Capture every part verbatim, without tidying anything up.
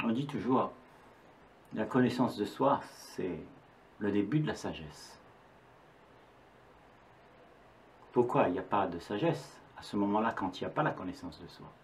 On dit toujours, la connaissance de soi, c'est le début de la sagesse. Pourquoi il n'y a pas de sagesse à ce moment-là quand il n'y a pas la connaissance de soi?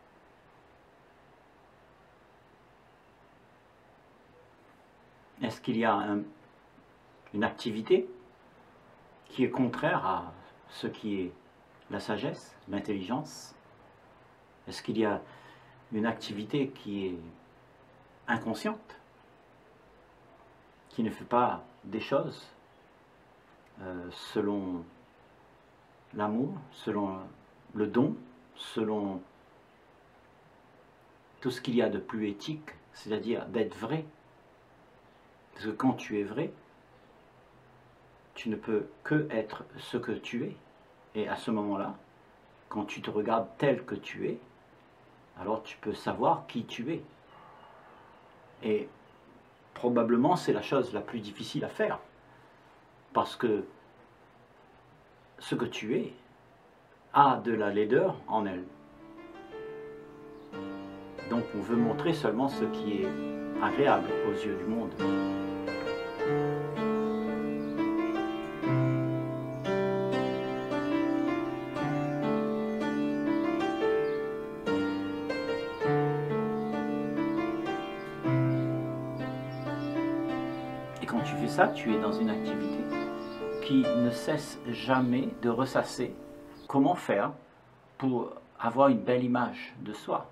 Est-ce qu'il y a un, une activité qui est contraire à ce qui est la sagesse, l'intelligence? Est-ce qu'il y a une activité qui est inconsciente, qui ne fait pas des choses euh, selon l'amour, selon le don, selon tout ce qu'il y a de plus éthique, c'est-à-dire d'être vrai? Parce que quand tu es vrai, tu ne peux que être ce que tu es. Et à ce moment-là, quand tu te regardes tel que tu es, alors tu peux savoir qui tu es. Et probablement c'est la chose la plus difficile à faire. Parce que ce que tu es a de la laideur en elle. Donc on veut montrer seulement ce qui est agréable aux yeux du monde. Et quand tu fais ça, tu es dans une activité qui ne cesse jamais de ressasser comment faire pour avoir une belle image de soi.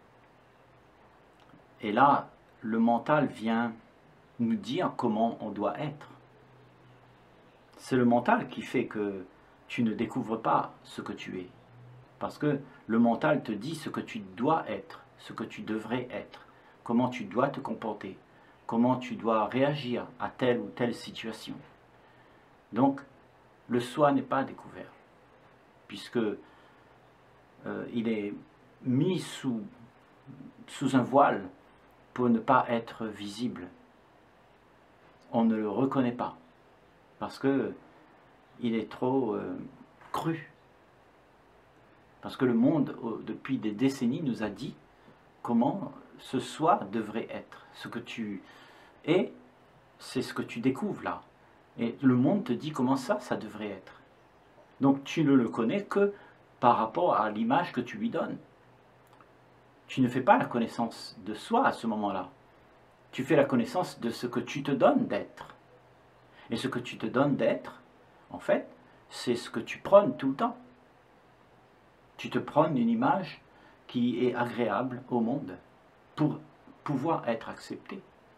Et là, le mental vient nous dire comment on doit être. C'est le mental qui fait que tu ne découvres pas ce que tu es. Parce que le mental te dit ce que tu dois être, ce que tu devrais être, comment tu dois te comporter, comment tu dois réagir à telle ou telle situation. Donc, le soi n'est pas découvert, puisque euh, il est mis sous, sous un voile pour ne pas être visible. On ne le reconnaît pas, parce que il est trop euh, cru. Parce que le monde, depuis des décennies, nous a dit comment ce soi devrait être. Ce que tu es, c'est ce que tu découvres là. Et le monde te dit comment ça, ça devrait être. Donc tu ne le connais que par rapport à l'image que tu lui donnes. Tu ne fais pas la connaissance de soi à ce moment-là. Tu fais la connaissance de ce que tu te donnes d'être. Et ce que tu te donnes d'être, en fait, c'est ce que tu prônes tout le temps. Tu te prônes une image qui est agréable au monde pour pouvoir être accepté.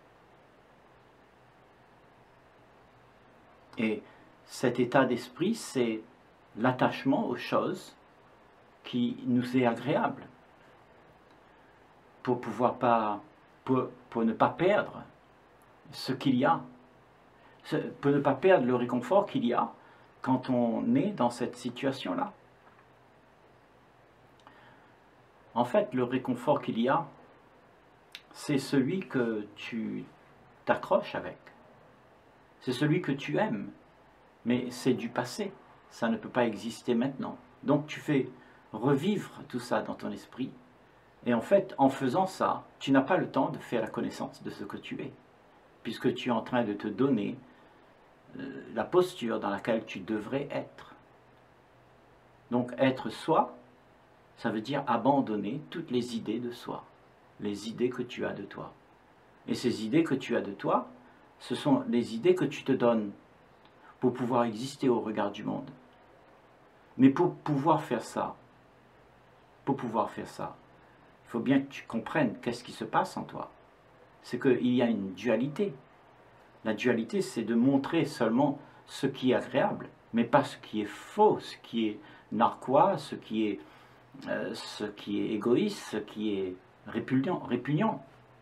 Et cet état d'esprit, c'est l'attachement aux choses qui nous est agréable pour pouvoir pas, pour, pour ne pas perdre ce qu'il y a, pour ne pas perdre le réconfort qu'il y a quand on est dans cette situation-là. En fait, le réconfort qu'il y a, c'est celui que tu t'accroches avec. C'est celui que tu aimes. Mais c'est du passé. Ça ne peut pas exister maintenant. Donc tu fais revivre tout ça dans ton esprit. Et en fait, en faisant ça, tu n'as pas le temps de faire la connaissance de ce que tu es. Puisque tu es en train de te donner euh, la posture dans laquelle tu devrais être. Donc être soi, ça veut dire abandonner toutes les idées de soi, les idées que tu as de toi. Et ces idées que tu as de toi, ce sont les idées que tu te donnes pour pouvoir exister au regard du monde. Mais pour pouvoir faire ça, pour pouvoir faire ça, il faut bien que tu comprennes qu'est-ce qui se passe en toi. C'est qu'il y a une dualité. La dualité, c'est de montrer seulement ce qui est agréable, mais pas ce qui est faux, ce qui est narquois, ce qui est Euh, ce qui est égoïste, ce qui est répugnant, répugnant.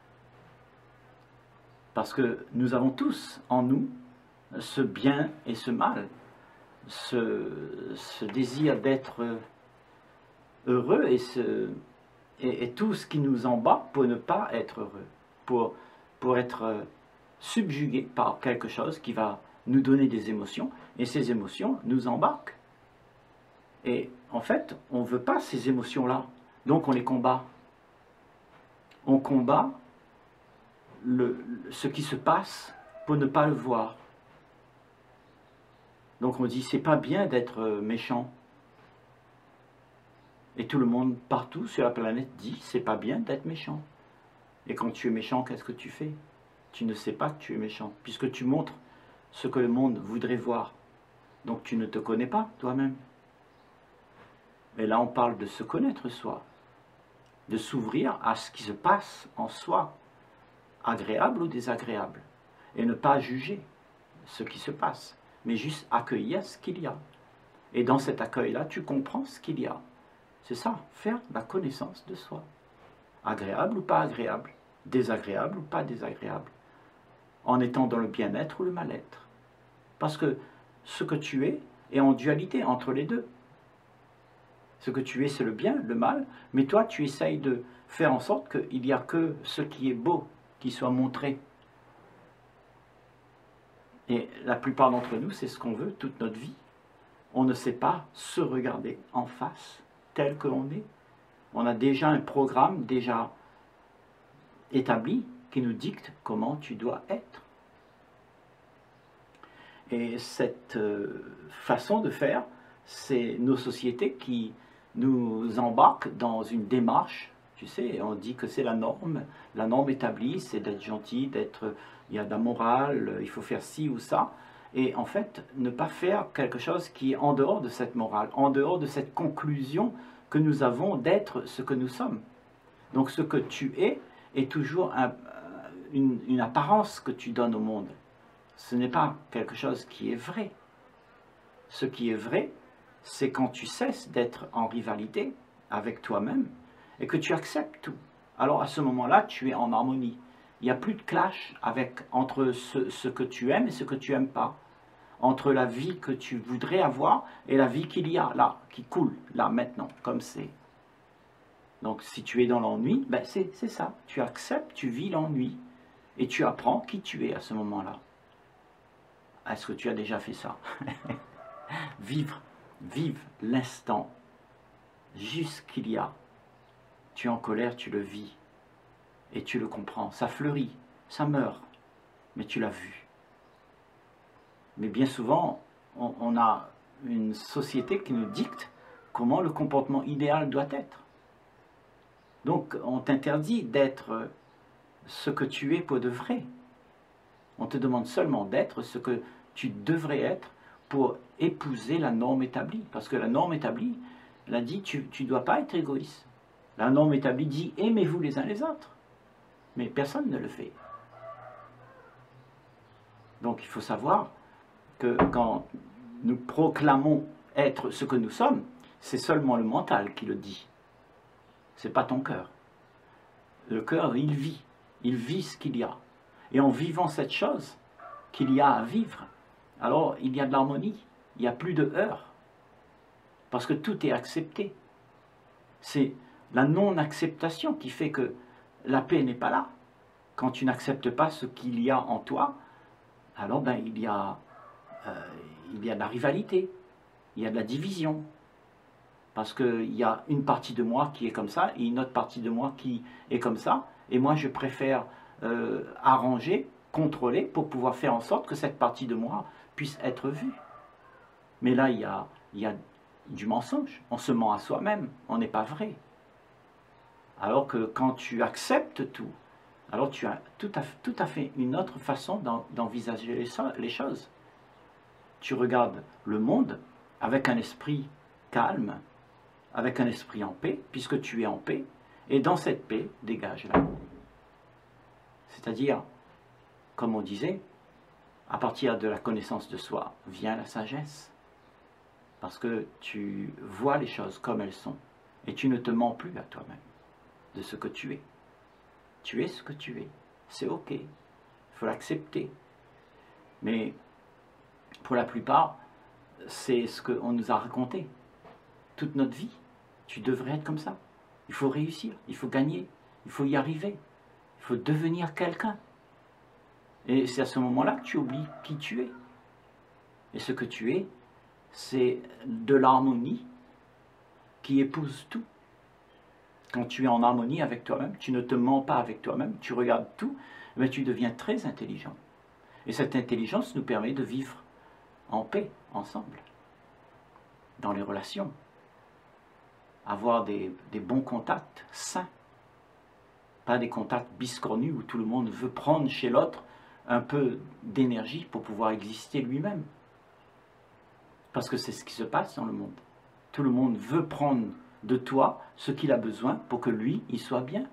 Parce que nous avons tous en nous ce bien et ce mal, ce, ce désir d'être heureux et, ce, et, et tout ce qui nous embarque pour ne pas être heureux, pour, pour être subjugué par quelque chose qui va nous donner des émotions, et ces émotions nous embarquent. Et en fait, on ne veut pas ces émotions-là, donc on les combat. On combat le, ce qui se passe pour ne pas le voir. Donc on dit, c'est pas bien d'être méchant. Et tout le monde, partout sur la planète, dit, c'est pas bien d'être méchant. Et quand tu es méchant, qu'est-ce que tu fais? Tu ne sais pas que tu es méchant, puisque tu montres ce que le monde voudrait voir. Donc tu ne te connais pas toi-même. Et là, on parle de se connaître soi, de s'ouvrir à ce qui se passe en soi, agréable ou désagréable, et ne pas juger ce qui se passe, mais juste accueillir ce qu'il y a. Et dans cet accueil-là, tu comprends ce qu'il y a. C'est ça, faire la connaissance de soi. Agréable ou pas agréable, désagréable ou pas désagréable, en étant dans le bien-être ou le mal-être. Parce que ce que tu es est en dualité entre les deux. Ce que tu es, c'est le bien, le mal, mais toi, tu essayes de faire en sorte qu'il n'y a que ce qui est beau qui soit montré. Et la plupart d'entre nous, c'est ce qu'on veut toute notre vie. On ne sait pas se regarder en face, tel que l'on est. On a déjà un programme déjà établi qui nous dicte comment tu dois être. Et cette euh, façon de faire, c'est nos sociétés qui nous embarquent dans une démarche. Tu sais, on dit que c'est la norme. La norme établie, c'est d'être gentil, d'être, il y a de la morale, il faut faire ci ou ça. Et en fait, ne pas faire quelque chose qui est en dehors de cette morale, en dehors de cette conclusion que nous avons d'être ce que nous sommes. Donc ce que tu es est toujours un, une, une apparence que tu donnes au monde. Ce n'est pas quelque chose qui est vrai. Ce qui est vrai, c'est quand tu cesses d'être en rivalité avec toi-même et que tu acceptes tout. Alors à ce moment-là, tu es en harmonie. Il n'y a plus de clash avec, entre ce, ce que tu aimes et ce que tu n'aimes pas. Entre la vie que tu voudrais avoir et la vie qu'il y a là, qui coule, là, maintenant, comme c'est. Donc si tu es dans l'ennui, ben c'est ça. Tu acceptes, tu vis l'ennui et tu apprends qui tu es à ce moment-là. Est-ce que tu as déjà fait ça? Vivre, vive l'instant, juste qu'il y a. Tu es en colère, tu le vis et tu le comprends. Ça fleurit, ça meurt, mais tu l'as vu. Mais bien souvent, on, on a une société qui nous dicte comment le comportement idéal doit être. Donc, on t'interdit d'être ce que tu es pour de vrai. On te demande seulement d'être ce que tu devrais être pour épouser la norme établie. Parce que la norme établie, elle a dit, tu ne dois pas être égoïste. La norme établie dit, aimez-vous les uns les autres. Mais personne ne le fait. Donc il faut savoir que quand nous proclamons être ce que nous sommes, c'est seulement le mental qui le dit. Ce n'est pas ton cœur. Le cœur, il vit. Il vit ce qu'il y a. Et en vivant cette chose qu'il y a à vivre, alors il y a de l'harmonie, il n'y a plus de heurts. Parce que tout est accepté. C'est la non-acceptation qui fait que la paix n'est pas là. Quand tu n'acceptes pas ce qu'il y a en toi, alors ben, il, y a, euh, il y a de la rivalité, il y a de la division. Parce qu'il y a une partie de moi qui est comme ça et une autre partie de moi qui est comme ça. Et moi, je préfère euh, arranger, contrôler pour pouvoir faire en sorte que cette partie de moi puisse être vue. Mais là, il y a, il y a du mensonge. On se ment à soi-même. On n'est pas vrai. Alors que quand tu acceptes tout, alors tu as tout à, tout à fait une autre façon d'envisager les, les choses. Tu regardes le monde avec un esprit calme, avec un esprit en paix, puisque tu es en paix, et dans cette paix, dégage l'amour. C'est-à-dire, comme on disait, à partir de la connaissance de soi, vient la sagesse. Parce que tu vois les choses comme elles sont, et tu ne te mens plus à toi-même de ce que tu es. Tu es ce que tu es. C'est ok. Il faut l'accepter. Mais pour la plupart, c'est ce qu'on nous a raconté. Toute notre vie. Tu devrais être comme ça. Il faut réussir. Il faut gagner. Il faut y arriver. Il faut devenir quelqu'un. Et c'est à ce moment-là que tu oublies qui tu es. Et ce que tu es, c'est de l'harmonie qui épouse tout. quand tu es en harmonie avec toi-même, tu ne te mens pas avec toi-même, tu regardes tout, mais tu deviens très intelligent. Et cette intelligence nous permet de vivre en paix, ensemble, dans les relations. Avoir des, des bons contacts sains. Pas des contacts biscornus où tout le monde veut prendre chez l'autre un peu d'énergie pour pouvoir exister lui-même. Parce que c'est ce qui se passe dans le monde. Tout le monde veut prendre de toi ce qu'il a besoin pour que lui, il soit bien.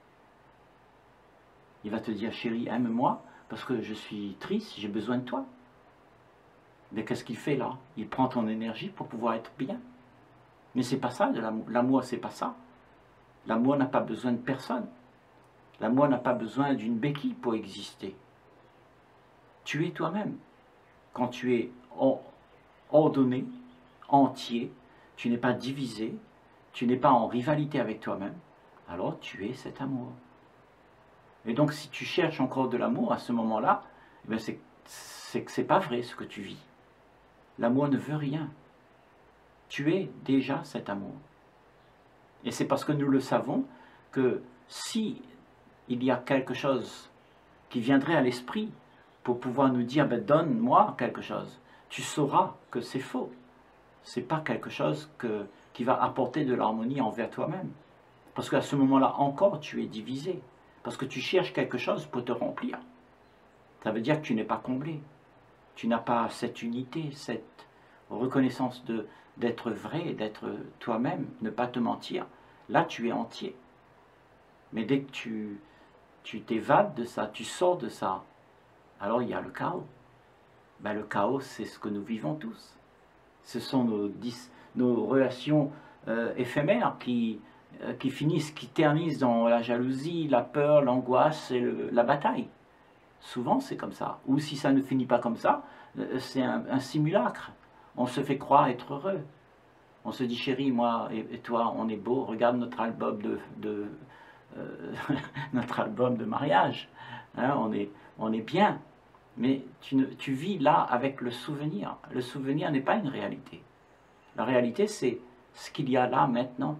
Il va te dire, chérie, aime-moi parce que je suis triste, j'ai besoin de toi. Mais qu'est-ce qu'il fait là? Il prend ton énergie pour pouvoir être bien. Mais c'est pas ça de l'amour. L'amour, c'est pas ça. L'amour n'a pas besoin de personne. L'amour n'a pas besoin d'une béquille pour exister. Tu es toi-même. Quand tu es ordonné, entier, tu n'es pas divisé, tu n'es pas en rivalité avec toi-même, alors tu es cet amour. Et donc si tu cherches encore de l'amour à ce moment-là, eh c'est que ce n'est pas vrai ce que tu vis. L'amour ne veut rien. Tu es déjà cet amour. Et c'est parce que nous le savons que si il y a quelque chose qui viendrait à l'esprit pour pouvoir nous dire ben, « donne-moi quelque chose », tu sauras que c'est faux. Ce n'est pas quelque chose que, qui va apporter de l'harmonie envers toi-même. Parce qu'à ce moment-là encore, tu es divisé. Parce que tu cherches quelque chose pour te remplir. Ça veut dire que tu n'es pas comblé. Tu n'as pas cette unité, cette reconnaissance de, d'être vrai, d'être toi-même, ne pas te mentir. Là, tu es entier. Mais dès que tu tu t'évades de ça, tu sors de ça, alors il y a le chaos. Ben, le chaos, c'est ce que nous vivons tous. Ce sont nos, dis, nos relations euh, éphémères qui, euh, qui finissent, qui ternissent dans la jalousie, la peur, l'angoisse et le, la bataille. Souvent, c'est comme ça. Ou si ça ne finit pas comme ça, euh, c'est un, un simulacre. On se fait croire être heureux. On se dit, chérie, moi et, et toi, on est beau, regarde notre album de... de euh, notre album de mariage. Hein, on, est, on est bien. Mais tu, ne, tu vis là avec le souvenir. Le souvenir n'est pas une réalité. La réalité, c'est ce qu'il y a là maintenant.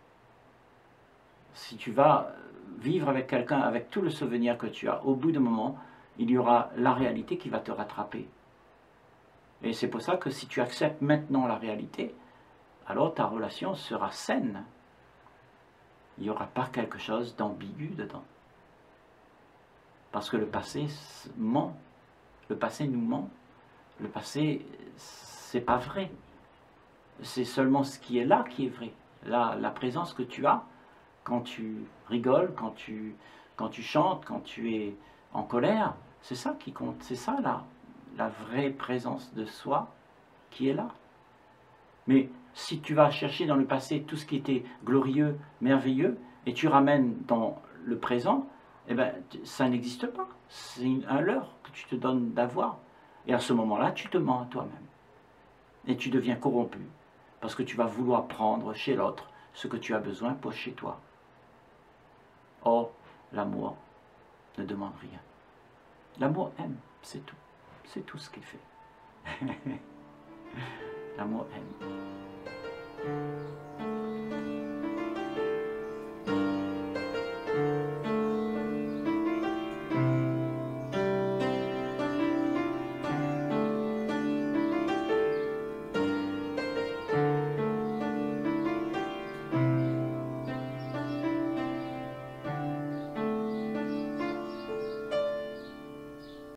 Si tu vas vivre avec quelqu'un, avec tout le souvenir que tu as, au bout d'un moment, il y aura la réalité qui va te rattraper. Et c'est pour ça que si tu acceptes maintenant la réalité, alors ta relation sera saine. Il n'y aura pas quelque chose d'ambigu dedans. Parce que le passé ment. Le passé nous ment. Le passé, c'est pas vrai. C'est seulement ce qui est là qui est vrai. La, la présence que tu as quand tu rigoles, quand tu, quand tu chantes, quand tu es en colère, c'est ça qui compte. C'est ça là, la vraie présence de soi qui est là. Mais si tu vas chercher dans le passé tout ce qui était glorieux, merveilleux, et tu ramènes dans le présent, eh ben, ça n'existe pas. C'est un leurre que tu te donnes d'avoir. Et à ce moment-là, tu te mens à toi-même. Et tu deviens corrompu. Parce que tu vas vouloir prendre chez l'autre ce que tu as besoin pour chez toi. Or, l'amour ne demande rien. L'amour aime, c'est tout. C'est tout ce qu'il fait. L'amour aime.